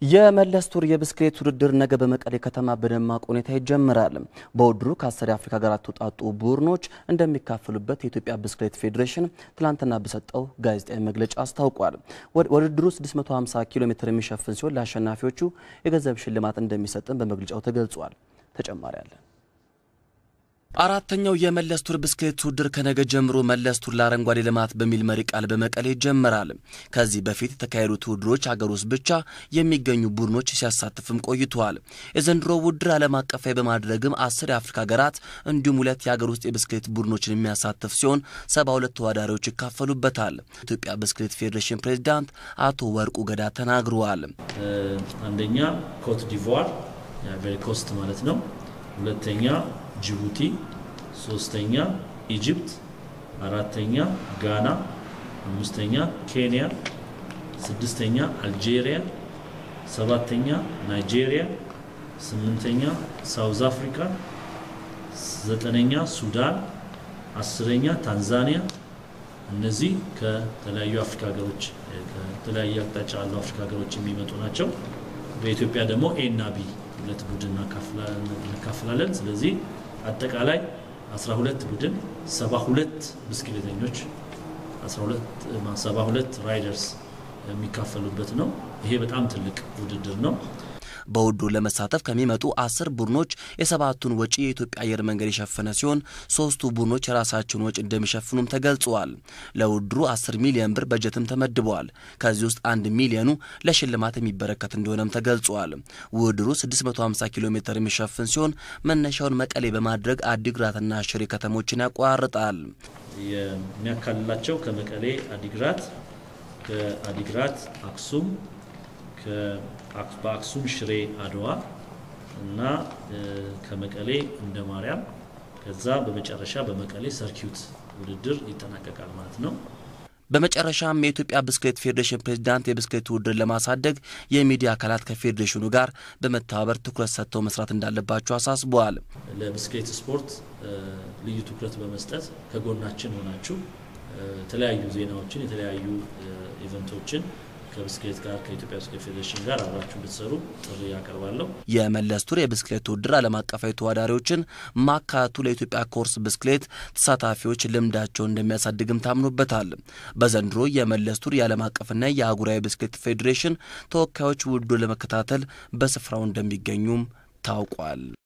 የመለስ ቱር የብስክሌት ውድድር ነገ በመቀሌ ከተማ በደማቅ ሁኔታ ይጀምራል። በውድድሩ ከ10 የአፍሪካ ሀገራት ተውጣጡ ቡድኖች እንደሚካፈሉበት የኢትዮጵያ ብስክሌት ፌዴሬሽን ትላንትና በሰጠው ጋዜጣዊ መግለጫ አስታውቋል። ውድድሩ 650 ኪሎ ሜትር የሚሸፍን ሲሆን ለአሸናፊዎቹ የገንዘብ ሽልማት እንደሚሰጥም በመግለጫው ተገልጿል። ተጨማሪ አለ። አራተኛው የመለስ ቱር ብስክሌት ውድድር ከነገ ጀምሮ መለስ ቱር ለአረንጓዴ ልማት በሚል መሪ ቃል በመቀሌ ይጀምራል። ከዚህ በፊት የተካሄዱት ውድድሮች ሀገር ውስጥ ብቻ የሚገኙ ቡድኖች ሲያሳትፍም ቆይተዋል። የዘንድሮ ውድድር ዓለም አቀፋዊ በማድረግም 10 የአፍሪካ ሀገራት እንዲሁም 2 የሀገር ውስጥ የብስክሌት ቡድኖችን የሚያሳትፍ ሲሆን 72 ተወዳዳሪዎች ይካፈሉበታል። ኢትዮጵያ ብስክሌት ፌዴሬሽን ፕሬዝዳንት አቶ ወርቁ ገዳ ተናግረዋል። አንደኛ ኮት ዲቮር የአይቮሪ ኮስት ማለት ነው። ሁለተኛ ጅቡቲ፣ ሶስተኛ ኢጂፕት፣ አራተኛ ጋና፣ አምስተኛ ኬንያ፣ ስድስተኛ አልጄሪያ፣ ሰባተኛ ናይጄሪያ፣ ስምንተኛ ሳውዝ አፍሪካ፣ ዘጠነኛ ሱዳን፣ አስረኛ ታንዛኒያ። እነዚህ ከተለያዩ አፍሪካ ሀገሮች ከተለያዩ አቅጣጫ ያሉ አፍሪካ ሀገሮች የሚመጡ ናቸው። በኢትዮጵያ ደግሞ ኤ እና ቢ ሁለት ቡድን እናካፍላለን። ስለዚህ አጠቃላይ 12 ቡድን 72 ብስክሌተኞች 72 ራይደርስ የሚካፈሉበት ነው። ይሄ በጣም ትልቅ ውድድር ነው። በውድድሩ ለመሳተፍ ከሚመጡ 10 ቡድኖች የሰባቱን ወጪ የኢትዮጵያ አየር መንገድ የሸፈነ ሲሆን 3ቱ ቡድኖች የራሳቸውን ወጪ እንደሚሸፍኑም ተገልጿል። ለውድድሩ 10 ሚሊዮን ብር በጀትም ተመድቧል። ከዚህ ውስጥ 1 ሚሊዮኑ ለሽልማት የሚበረከት እንደሆነም ተገልጿል። ውድድሩ 650 ኪሎ ሜትር የሚሸፍን ሲሆን መነሻውን መቀሌ በማድረግ አዲግራትና ሽሬ ከተሞችን ያቋርጣል። የሚያካልላቸው ከመቀሌ አዲግራት አክሱም በአክሱም ሽሬ አድዋ እና ከመቀሌ እንደ ማርያም ከዛ በመጨረሻ በመቀሌ ሰርኪዩት ውድድር ይጠናቀቃል ማለት ነው። በመጨረሻም የኢትዮጵያ ብስክሌት ፌዴሬሽን ፕሬዝዳንት የብስክሌት ውድድር ለማሳደግ የሚዲያ አካላት ከፌዴሬሽኑ ጋር በመተባበር ትኩረት ሰጥተው መስራት እንዳለባቸው አሳስበዋል። ለብስክሌት ስፖርት ልዩ ትኩረት በመስጠት ከጎናችን ሆናችሁ የተለያዩ ዜናዎችን የተለያዩ ኢቨንቶችን ከብስክሌት ጋር ከኢትዮጵያ ብስክሌት ፌዴሬሽን ጋር አብራችሁ እንድትሰሩ ጥሪ ያቀርባለሁ። የመለስ ቱር የብስክሌት ውድድር ዓለም አቀፋዊ ተወዳዳሪዎችን ማካተቱ ለኢትዮጵያ ኮርስ ብስክሌት ተሳታፊዎች ልምዳቸውን እንደሚያሳድግም ታምኖበታል። በዘንድሮ የመለስ ቱር የዓለም አቀፍና የአህጉራዊ ብስክሌት ፌዴሬሽን ተወካዮች ውድድሩን ለመከታተል በስፍራው እንደሚገኙም ታውቋል።